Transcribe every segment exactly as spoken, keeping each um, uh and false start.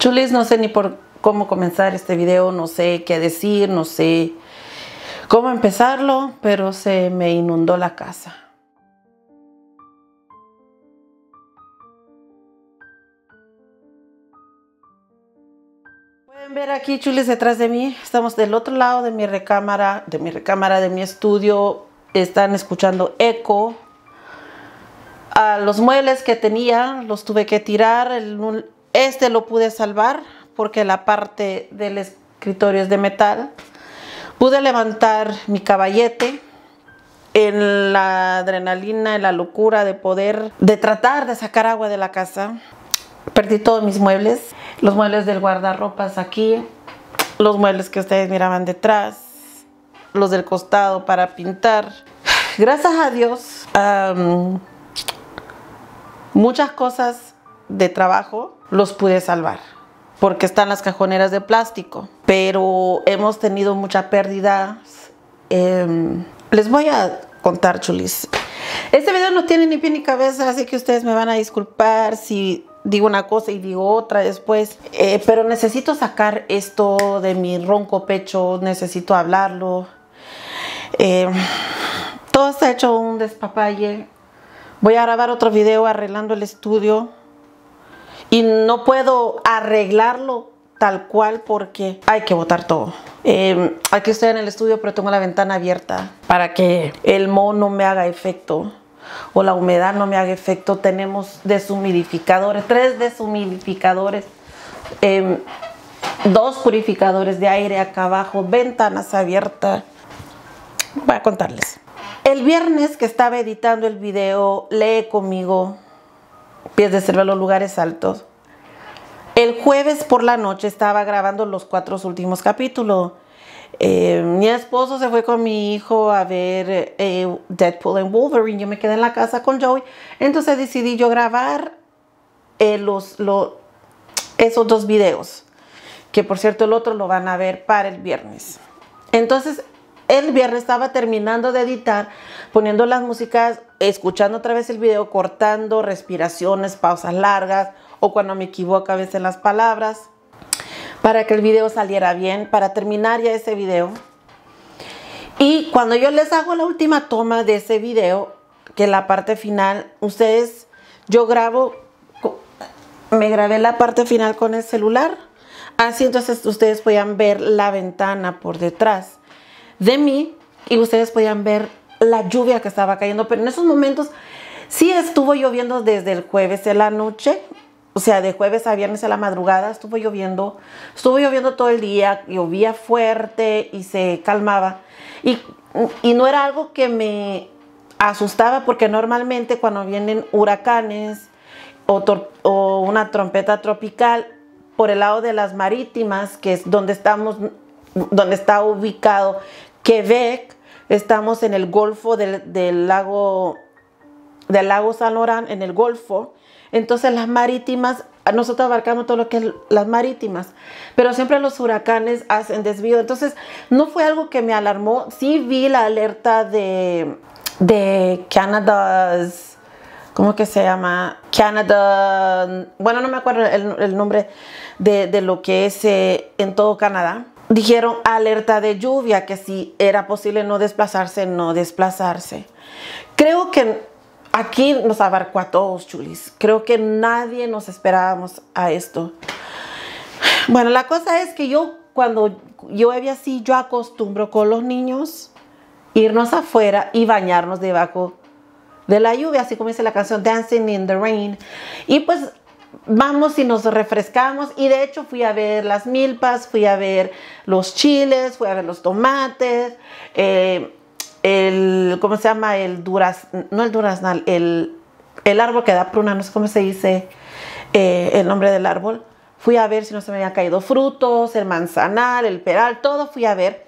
Chulis, no sé ni por cómo comenzar este video, no sé qué decir, no sé cómo empezarlo, pero se me inundó la casa. Pueden ver aquí, Chulis, detrás de mí. Estamos del otro lado de mi recámara, de mi recámara, de mi estudio. Están escuchando eco. A los muebles que tenía los tuve que tirar. El, este lo pude salvar porque la parte del escritorio es de metal. Pude levantar mi caballete en la adrenalina, en la locura de poder, de tratar de sacar agua de la casa. Perdí todos mis muebles, los muebles del guardarropas aquí, los muebles que ustedes miraban detrás, los del costado para pintar. Gracias a Dios, um, muchas cosas de trabajo los pude salvar porque están las cajoneras de plástico, pero hemos tenido mucha pérdida. Eh, les voy a contar, Chulis. Este video no tiene ni pie ni cabeza, así que ustedes me van a disculpar si digo una cosa y digo otra después, eh, pero necesito sacar esto de mi ronco pecho, necesito hablarlo. Eh, todo está hecho un despapalle. Voy a grabar otro video arreglando el estudio y no puedo arreglarlo tal cual porque hay que botar todo. Eh, aquí estoy en el estudio, pero tengo la ventana abierta para que el moho no me haga efecto o la humedad no me haga efecto. Tenemos deshumidificadores, tres deshumidificadores, eh, dos purificadores de aire acá abajo, ventanas abiertas. Voy a contarles. El viernes que estaba editando el video, lee conmigo, Pies de Cerveza, los lugares altos. El jueves por la noche estaba grabando los cuatro últimos capítulos. Eh, mi esposo se fue con mi hijo a ver eh, Deadpool and Wolverine. Yo me quedé en la casa con Joey. Entonces decidí yo grabar eh, los, los, esos dos videos. Que por cierto el otro lo van a ver para el viernes. Entonces el viernes estaba terminando de editar, poniendo las músicas, escuchando otra vez el video, cortando respiraciones, pausas largas o cuando me equivoco a veces en las palabras, para que el video saliera bien, para terminar ya ese video. Y cuando yo les hago la última toma de ese video, que es la parte final, ustedes, yo grabo, me grabé la parte final con el celular, así entonces ustedes podían ver la ventana por detrás de mí y ustedes podían ver la lluvia que estaba cayendo, pero en esos momentos sí estuvo lloviendo desde el jueves en la noche. O sea, de jueves a viernes a la madrugada estuvo lloviendo, estuvo lloviendo todo el día, llovía fuerte y se calmaba. Y, y no era algo que me asustaba porque normalmente cuando vienen huracanes o, o una trompeta tropical por el lado de las marítimas, que es donde estamos, donde está ubicado Quebec, estamos en el golfo del, del lago, del lago San Laurent, en el golfo. Entonces las marítimas, nosotros abarcamos todo lo que es las marítimas, pero siempre los huracanes hacen desvío. Entonces no fue algo que me alarmó. Sí vi la alerta de, de Canada's, ¿cómo que se llama? Canada, bueno, no me acuerdo el, el nombre de, de lo que es eh, en todo Canadá. Dijeron alerta de lluvia, que si era posible no desplazarse, no desplazarse. Creo que aquí nos abarcó a todos, Chulis. Creo que nadie nos esperábamos a esto. Bueno, la cosa es que yo, cuando llueve así, yo acostumbro con los niños irnos afuera y bañarnos debajo de la lluvia, así como dice la canción Dancing in the Rain. Y pues vamos y nos refrescamos. Y de hecho fui a ver las milpas, fui a ver los chiles, fui a ver los tomates, eh, el, ¿cómo se llama? El duraz, no el duraznal, el, el árbol que da pruna, no sé cómo se dice eh, el nombre del árbol. Fui a ver si no se me habían caído frutos, el manzanar, el peral, todo fui a ver.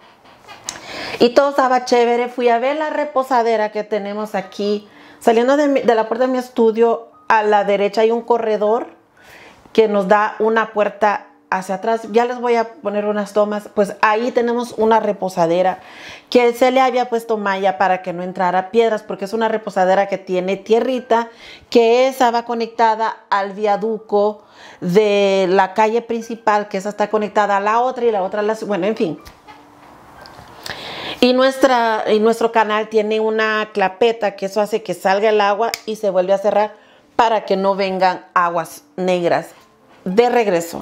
Y todo estaba chévere. Fui a ver la reposadera que tenemos aquí. Saliendo de, mi, de la puerta de mi estudio, a la derecha hay un corredor que nos da una puerta hacia atrás, ya les voy a poner unas tomas, pues ahí tenemos una reposadera que se le había puesto malla para que no entrara piedras, porque es una reposadera que tiene tierrita, que esa va conectada al viaduco de la calle principal, que esa está conectada a la otra y la otra a la... Bueno, en fin. Y, nuestra, y nuestro canal tiene una clapeta que eso hace que salga el agua y se vuelve a cerrar para que no vengan aguas negras de regreso.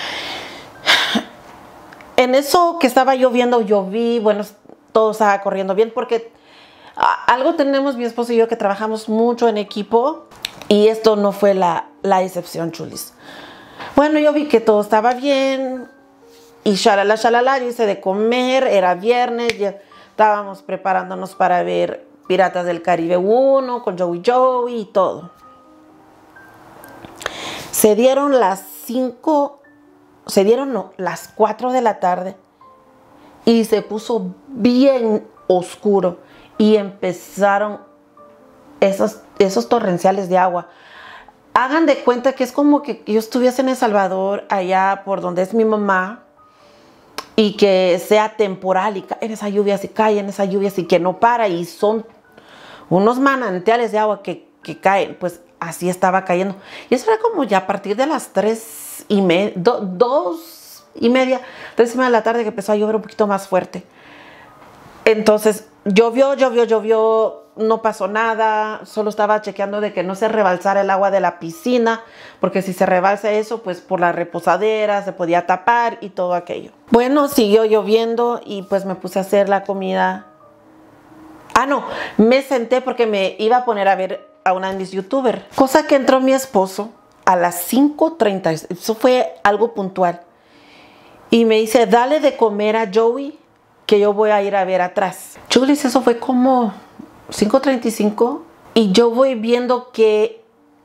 En eso que estaba lloviendo, yo vi, bueno, todo estaba corriendo bien porque algo tenemos mi esposo y yo que trabajamos mucho en equipo y esto no fue la, la excepción, chulis. Bueno, yo vi que todo estaba bien y shalala, shalala, yo hice de comer, era viernes, ya estábamos preparándonos para ver Piratas del Caribe uno con Joey Joey y todo. Se dieron las cinco, se dieron no, las cuatro de la tarde y se puso bien oscuro y empezaron esos, esos torrenciales de agua. Hagan de cuenta que es como que yo estuviese en El Salvador, allá por donde es mi mamá, y que sea temporal y cae en esa lluvia, si cae en esa lluvia, y que no para, y son unos manantiales de agua que, que caen, pues así estaba cayendo. Y eso era como ya a partir de las tres y media, do, dos y media, tres y media de la tarde que empezó a llover un poquito más fuerte. Entonces llovió, llovió, llovió, no pasó nada, solo estaba chequeando de que no se rebalsara el agua de la piscina, porque si se rebalsa eso, pues por la reposadera se podía tapar y todo aquello. Bueno, siguió lloviendo y pues me puse a hacer la comida. Ah, no, me senté porque me iba a poner a ver a una de mis youtubers. Cosa que entró mi esposo a las cinco treinta, eso fue algo puntual. Y me dice, dale de comer a Joey, que yo voy a ir a ver atrás. Chulis, eso fue como cinco treinta y cinco y yo voy viendo que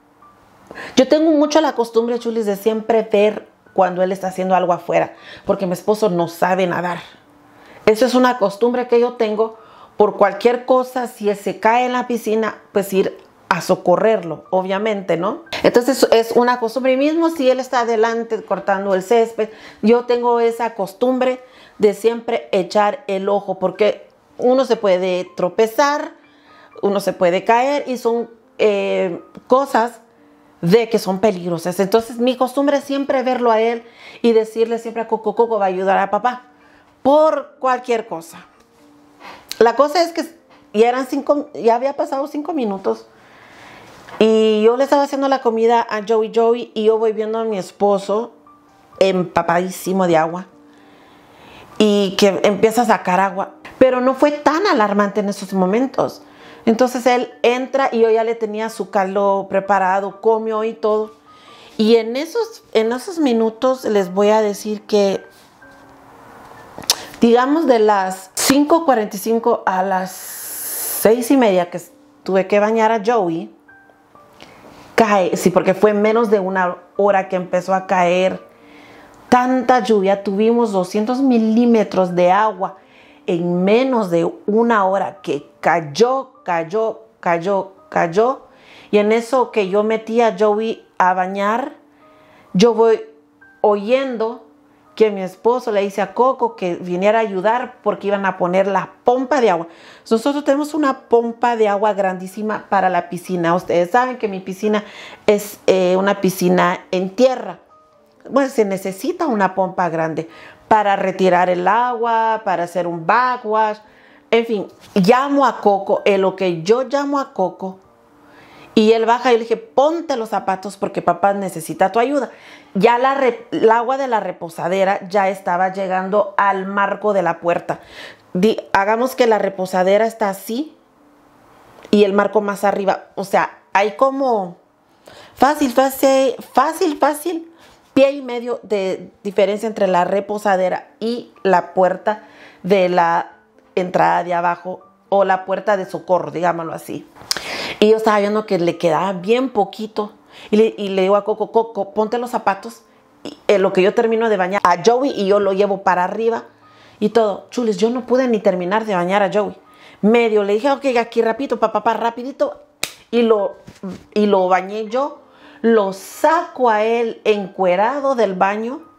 yo tengo mucho la costumbre, Chulis, de siempre ver cuando él está haciendo algo afuera, porque mi esposo no sabe nadar. Eso es una costumbre que yo tengo por cualquier cosa. Si él se cae en la piscina, pues ir a socorrerlo, obviamente, ¿no? Entonces es una costumbre. Y mismo si él está adelante cortando el césped, yo tengo esa costumbre de siempre echar el ojo, porque uno se puede tropezar, uno se puede caer y son eh, cosas de que son peligrosas. Entonces mi costumbre es siempre verlo a él y decirle siempre a Coco, Coco va a ayudar a papá por cualquier cosa. La cosa es que ya eran cinco, ya había pasado cinco minutos y yo le estaba haciendo la comida a Joey Joey y yo voy viendo a mi esposo empapadísimo de agua y que empieza a sacar agua, pero no fue tan alarmante en esos momentos. Entonces él entra y yo ya le tenía su caldo preparado, comió y todo. Y en esos, en esos minutos les voy a decir que, digamos, de las cinco cuarenta y cinco a las seis y media que tuve que bañar a Joey, cae, sí, porque fue menos de una hora que empezó a caer tanta lluvia. Tuvimos doscientos milímetros de agua en menos de una hora que cayó, cayó, cayó, cayó. Y en eso que yo metí a Joey a bañar, yo voy oyendo que mi esposo le dice a Coco que viniera a ayudar porque iban a poner la pompa de agua. Nosotros tenemos una pompa de agua grandísima para la piscina. Ustedes saben que mi piscina es eh, una piscina en tierra. Bueno, se necesita una pompa grande para retirar el agua, para hacer un backwash. En fin, llamo a Coco, en lo que yo llamo a Coco, y él baja y le dije, ponte los zapatos porque papá necesita tu ayuda. Ya la re, el agua de la reposadera ya estaba llegando al marco de la puerta. Di, hagamos que la reposadera está así y el marco más arriba. O sea, hay como fácil, fácil, fácil, fácil, pie y medio de diferencia entre la reposadera y la puerta de la entrada de abajo o la puerta de socorro, digámoslo así. Y yo estaba viendo que le quedaba bien poquito y le, y le digo a Coco, Coco, ponte los zapatos, y, en lo que yo termino de bañar a Joey y yo lo llevo para arriba y todo. Chulis, yo no pude ni terminar de bañar a Joey. Medio le dije, ok, aquí rapidito, papá, papá, rapidito, y lo, y lo bañé yo. Lo saco a él encuerado del baño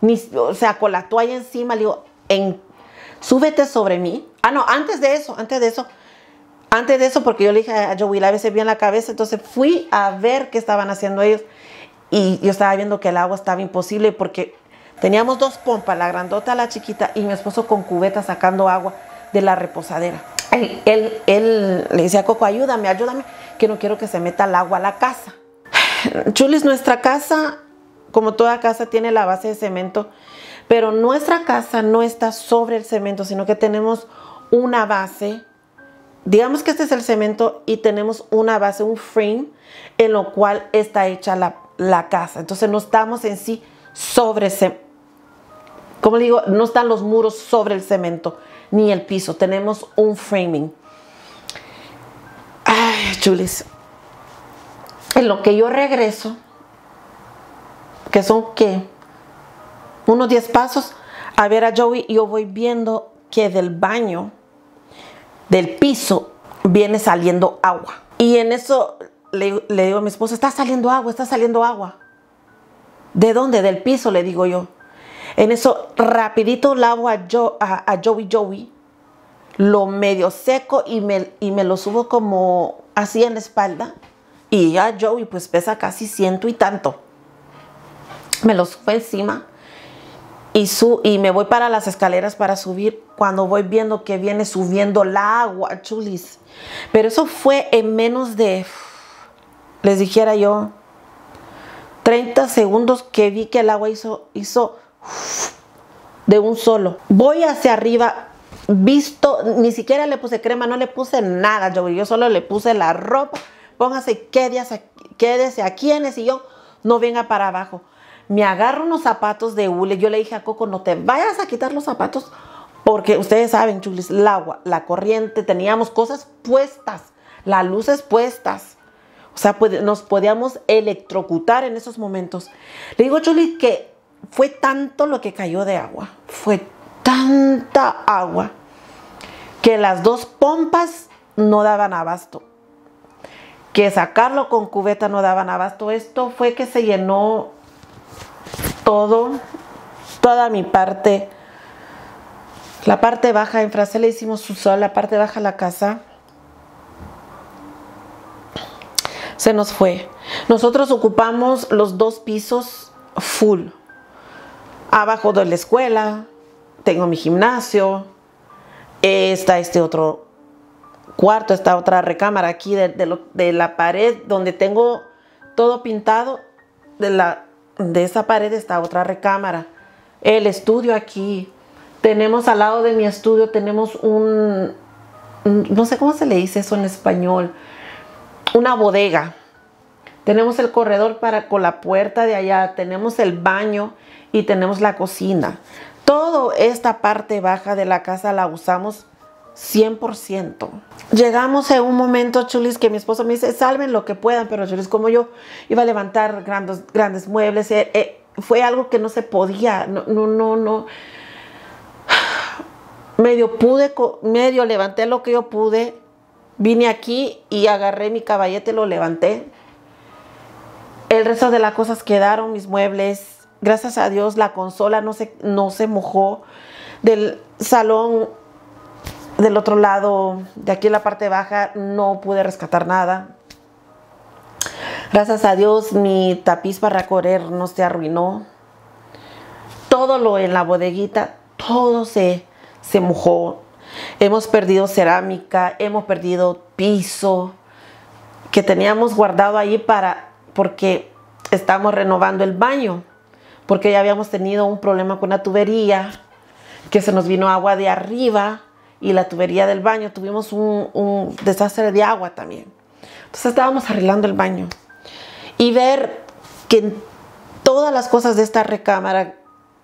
Ni, o sea, con la toalla encima, le digo, en, súbete sobre mí. Ah, no, antes de eso, antes de eso, antes de eso, porque yo le dije a Joey, lávese bien la cabeza, entonces fui a ver qué estaban haciendo ellos y yo estaba viendo que el agua estaba imposible porque teníamos dos pompas, la grandota, la chiquita, y mi esposo con cubeta sacando agua de la reposadera. Él, él, él le decía a Coco, ayúdame, ayúdame, que no quiero que se meta el agua a la casa. Chulis, nuestra casa, como toda casa, tiene la base de cemento, pero nuestra casa no está sobre el cemento, sino que tenemos una base. Digamos que este es el cemento y tenemos una base, un frame, en lo cual está hecha la, la casa. Entonces no estamos en sí sobre cemento. Como le digo, no están los muros sobre el cemento, ni el piso. Tenemos un framing. Ay, Chulis. En lo que yo regreso, que son, ¿qué? Unos diez pasos a ver a Joey, y yo voy viendo que del baño, del piso, viene saliendo agua. Y en eso le, le digo a mi esposa, está saliendo agua, está saliendo agua. ¿De dónde? Del piso, le digo yo. En eso, rapidito lavo a, jo, a, a Joey Joey, lo medio seco y me, y me lo subo como así en la espalda. Y ya Joey pues pesa casi ciento y tanto. Me lo subo encima y, su, y me voy para las escaleras para subir, cuando voy viendo que viene subiendo el agua, Chulis. Pero eso fue en menos de, les dijera yo, treinta segundos que vi que el agua hizo, hizo de un solo. Voy hacia arriba, visto, ni siquiera le puse crema, no le puse nada, Joey. Yo solo le puse la ropa. Póngase, quédese, quédese aquí en el sillón, no venga para abajo. Me agarro unos zapatos de hule. Yo le dije a Coco, no te vayas a quitar los zapatos, porque ustedes saben, Chulis, el agua, la corriente, teníamos cosas puestas, las luces puestas. O sea, pues, nos podíamos electrocutar en esos momentos. Le digo, Chulis, que fue tanto lo que cayó de agua, fue tanta agua, que las dos pompas no daban abasto. Que sacarlo con cubeta no daban abasto. Esto fue que se llenó todo, toda mi parte, la parte baja. En Francia le hicimos su sol, la parte baja de la casa se nos fue. Nosotros ocupamos los dos pisos full. Abajo de la escuela tengo mi gimnasio, está este otro cuarto, esta otra recámara aquí de, de, lo, de la pared donde tengo todo pintado. De, la, de esa pared está otra recámara. El estudio aquí. Tenemos al lado de mi estudio, tenemos un, no sé cómo se le dice eso en español, una bodega. Tenemos el corredor para, con la puerta de allá. Tenemos el baño y tenemos la cocina. Toda esta parte baja de la casa la usamos cien por ciento. Llegamos en un momento, Chulis, que mi esposo me dice, salven lo que puedan, pero Chulis, como yo iba a levantar grandes, grandes muebles, eh, eh, fue algo que no se podía, no, no, no, no. Medio pude, medio levanté lo que yo pude, vine aquí y agarré mi caballete, lo levanté. El resto de las cosas quedaron, mis muebles, gracias a Dios la consola no se, no se mojó. Del salón del otro lado, de aquí en la parte baja, no pude rescatar nada. Gracias a Dios mi tapiz para correr no se arruinó. Todo lo en la bodeguita, todo se, se mojó. Hemos perdido cerámica, hemos perdido piso que teníamos guardado ahí para, porque estamos renovando el baño, porque ya habíamos tenido un problema con la tubería, que se nos vino agua de arriba. Y la tubería del baño, tuvimos un, un desastre de agua también. Entonces estábamos arreglando el baño. Y ver que todas las cosas de esta recámara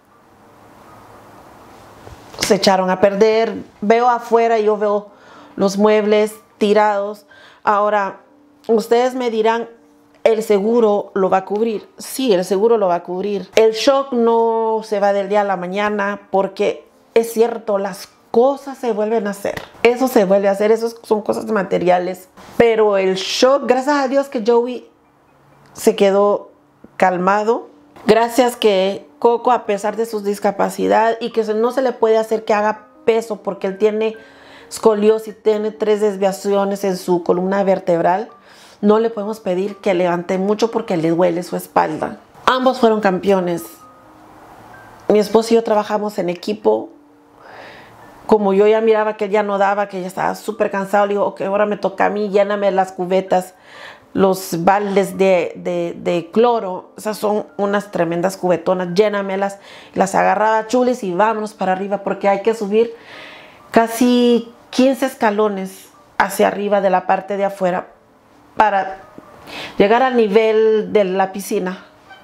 se echaron a perder. Veo afuera y yo veo los muebles tirados. Ahora, ustedes me dirán, ¿el seguro lo va a cubrir? Sí, el seguro lo va a cubrir. El shock no se va del día a la mañana, porque es cierto, las cosas cosas se vuelven a hacer. Eso se vuelve a hacer. Eso son cosas materiales. Pero el shock, gracias a Dios que Joey se quedó calmado. Gracias que Coco, a pesar de su discapacidad y que no se le puede hacer que haga peso porque él tiene escoliosis, tiene tres desviaciones en su columna vertebral, no le podemos pedir que levante mucho porque le duele su espalda. Ambos fueron campeones. Mi esposo y yo trabajamos en equipo. Como yo ya miraba que él ya no daba, que ya estaba súper cansado, le digo, ok, ahora me toca a mí, lléname las cubetas, los baldes de, de, de cloro, esas son unas tremendas cubetonas, llénamelas, las agarraba Chulis y vámonos para arriba porque hay que subir casi quince escalones hacia arriba de la parte de afuera para llegar al nivel de la piscina.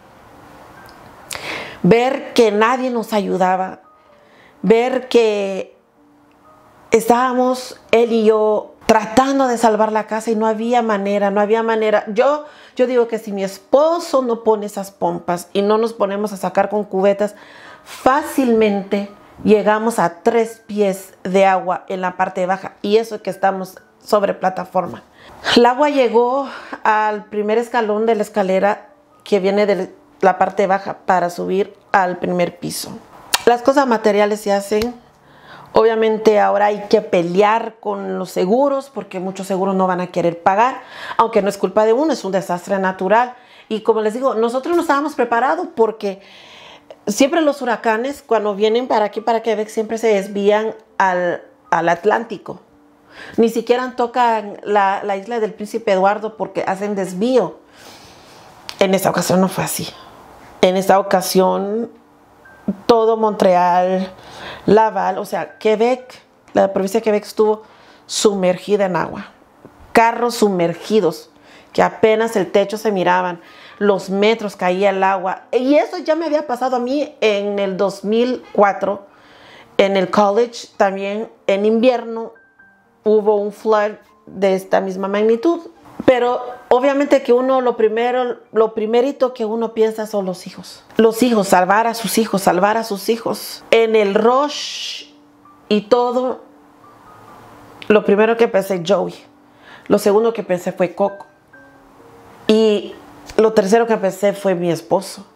Ver que nadie nos ayudaba, ver que estábamos él y yo tratando de salvar la casa y no había manera, no había manera. Yo, yo digo que si mi esposo no pone esas pompas y no nos ponemos a sacar con cubetas, fácilmente llegamos a tres pies de agua en la parte baja, y eso que estamos sobre plataforma. El agua llegó al primer escalón de la escalera que viene de la parte baja para subir al primer piso. Las cosas materiales se hacen. Obviamente ahora hay que pelear con los seguros porque muchos seguros no van a querer pagar, aunque no es culpa de uno, es un desastre natural. Y como les digo, nosotros no estábamos preparados porque siempre los huracanes cuando vienen para aquí, para Quebec, siempre se desvían al, al Atlántico. Ni siquiera tocan la, la isla del Príncipe Eduardo porque hacen desvío. En esta ocasión no fue así. En esta ocasión todo Montreal, Laval, o sea, Quebec, la provincia de Quebec estuvo sumergida en agua. Carros sumergidos, que apenas el techo se miraban, los metros caía el agua. Y eso ya me había pasado a mí en el dos mil cuatro, en el college también, en invierno, hubo un flood de esta misma magnitud. Pero obviamente que uno, lo primero, lo primerito que uno piensa son los hijos. Los hijos, salvar a sus hijos, salvar a sus hijos. En el rush y todo, lo primero que pensé, Joey. Lo segundo que pensé fue Coco. Y lo tercero que pensé fue mi esposo.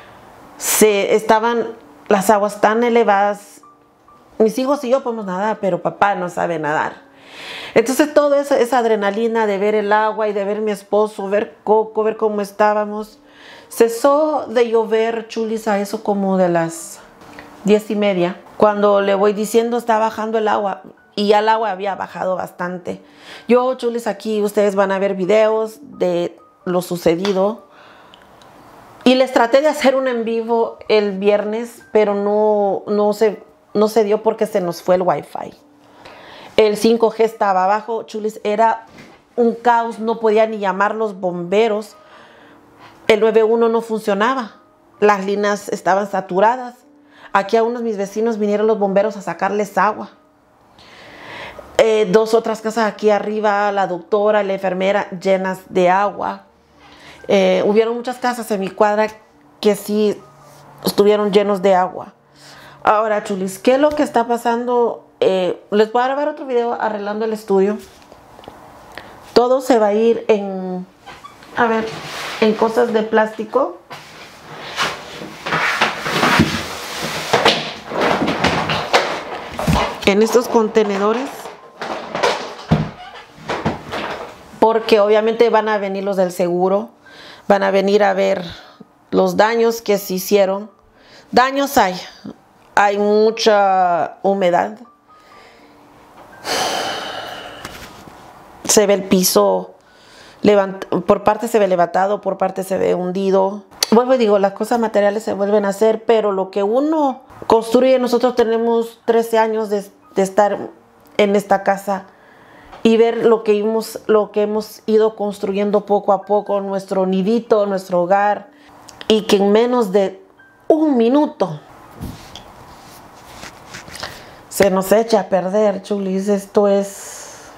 Se, estaban las aguas tan elevadas. Mis hijos y yo podemos nadar, pero papá no sabe nadar. Entonces toda esa, esa adrenalina de ver el agua y de ver mi esposo, ver Coco, ver cómo estábamos. Cesó de llover, Chulis, a eso como de las diez y media. Cuando le voy diciendo está bajando el agua, y ya el agua había bajado bastante. Yo, Chulis, aquí ustedes van a ver videos de lo sucedido. Y les traté de hacer un en vivo el viernes, pero no, no, se, no se dio porque se nos fue el wifi. El cinco G estaba abajo, Chulis, era un caos, no podía ni llamar los bomberos. El nueve uno no funcionaba, las líneas estaban saturadas. Aquí a unos de mis vecinos vinieron los bomberos a sacarles agua. Eh, dos otras casas aquí arriba, la doctora y la enfermera llenas de agua. Eh, hubieron muchas casas en mi cuadra que sí estuvieron llenos de agua. Ahora, Chulis, ¿qué es lo que está pasando? Eh, les voy a grabar otro video arreglando el estudio. Todo se va a ir en, a ver, en cosas de plástico. En estos contenedores. Porque obviamente van a venir los del seguro. Van a venir a ver los daños que se hicieron. Daños hay. Hay mucha humedad. Se ve el piso, por parte se ve levantado, por parte se ve hundido. Vuelvo y digo, las cosas materiales se vuelven a hacer, pero lo que uno construye, nosotros tenemos trece años de, de estar en esta casa y ver lo que, hemos, lo que hemos ido construyendo poco a poco, nuestro nidito, nuestro hogar, y que en menos de un minuto se nos echa a perder, Chulis. Esto es...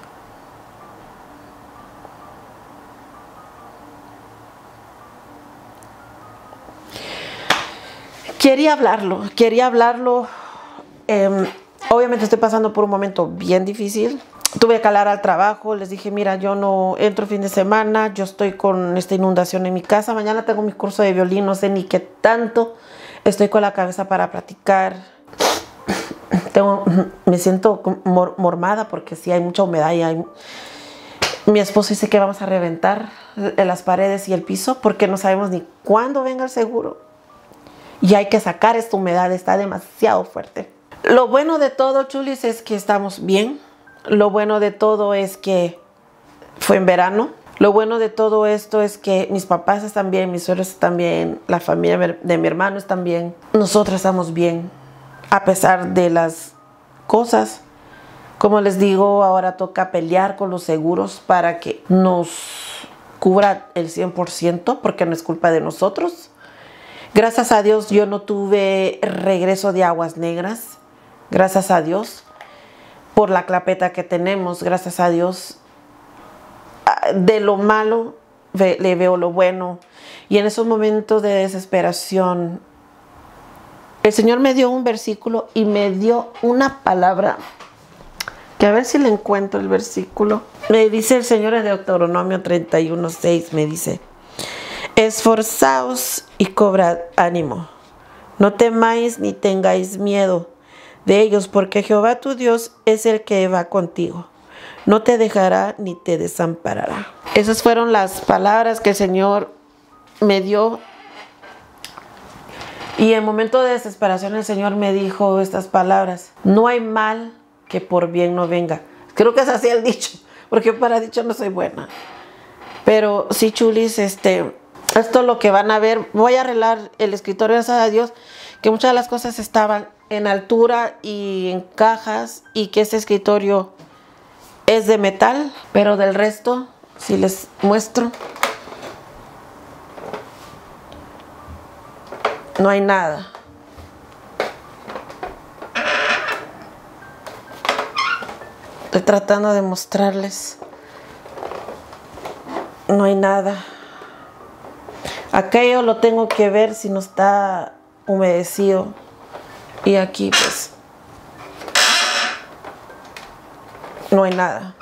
Quería hablarlo, quería hablarlo. Eh, obviamente estoy pasando por un momento bien difícil. Tuve que calar al trabajo, les dije, mira, yo no entro fin de semana, yo estoy con esta inundación en mi casa. Mañana tengo mi curso de violín, no sé ni qué tanto Estoy con la cabeza para platicar. Tengo, me siento mor mormada porque sí hay mucha humedad y hay... Mi esposo dice que vamos a reventar las paredes y el piso porque no sabemos ni cuándo venga el seguro. Y hay que sacar esta humedad, está demasiado fuerte. Lo bueno de todo, chulis, es que estamos bien. Lo bueno de todo es que fue en verano. Lo bueno de todo esto es que mis papás están bien, mis suegros están bien, la familia de mi hermano están bien. Nosotros estamos bien, a pesar de las cosas. Como les digo, ahora toca pelear con los seguros para que nos cubra el cien por ciento, porque no es culpa de nosotros. Gracias a Dios yo no tuve regreso de aguas negras. Gracias a Dios por la clapeta que tenemos. Gracias a Dios. De lo malo le veo lo bueno. Y en esos momentos de desesperación, el Señor me dio un versículo y me dio una palabra. Que a ver si le encuentro el versículo. Me dice el Señor en Deuteronomio treinta y uno, seis, me dice: esforzaos y cobrad ánimo. No temáis ni tengáis miedo de ellos, porque Jehová tu Dios es el que va contigo. No te dejará ni te desamparará. Esas fueron las palabras que el Señor me dio. Y en momento de desesperación el Señor me dijo estas palabras: no hay mal que por bien no venga. Creo que es así el dicho, porque para dicho no soy buena. Pero sí, chulis, este, esto es lo que van a ver. Voy a arreglar el escritorio, gracias a Dios, que muchas de las cosas estaban en altura y en cajas, y que este escritorio es de metal, pero del resto, si les muestro, no hay nada. Estoy tratando de mostrarles. No hay nada. Aquello lo tengo que ver si no está humedecido. Y aquí pues no hay nada.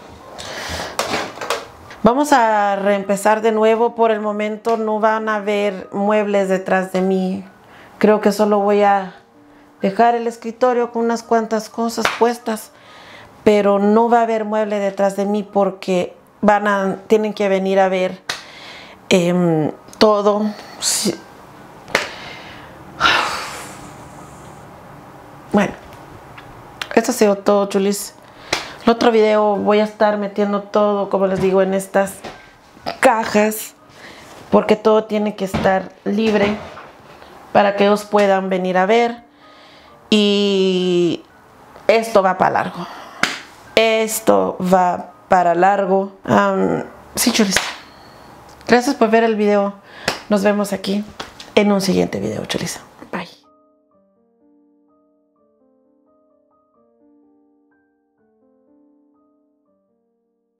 Vamos a reempezar de nuevo. Por el momento no van a ver muebles detrás de mí. Creo que solo voy a dejar el escritorio con unas cuantas cosas puestas. Pero no va a haber mueble detrás de mí porque van a, tienen que venir a ver eh, todo. Sí. Bueno, esto ha sido todo, chulis. El otro video voy a estar metiendo todo, como les digo, en estas cajas, porque todo tiene que estar libre para que ellos puedan venir a ver. Y esto va para largo. Esto va para largo. Um, sí, chulis. Gracias por ver el video. Nos vemos aquí en un siguiente video, chulis.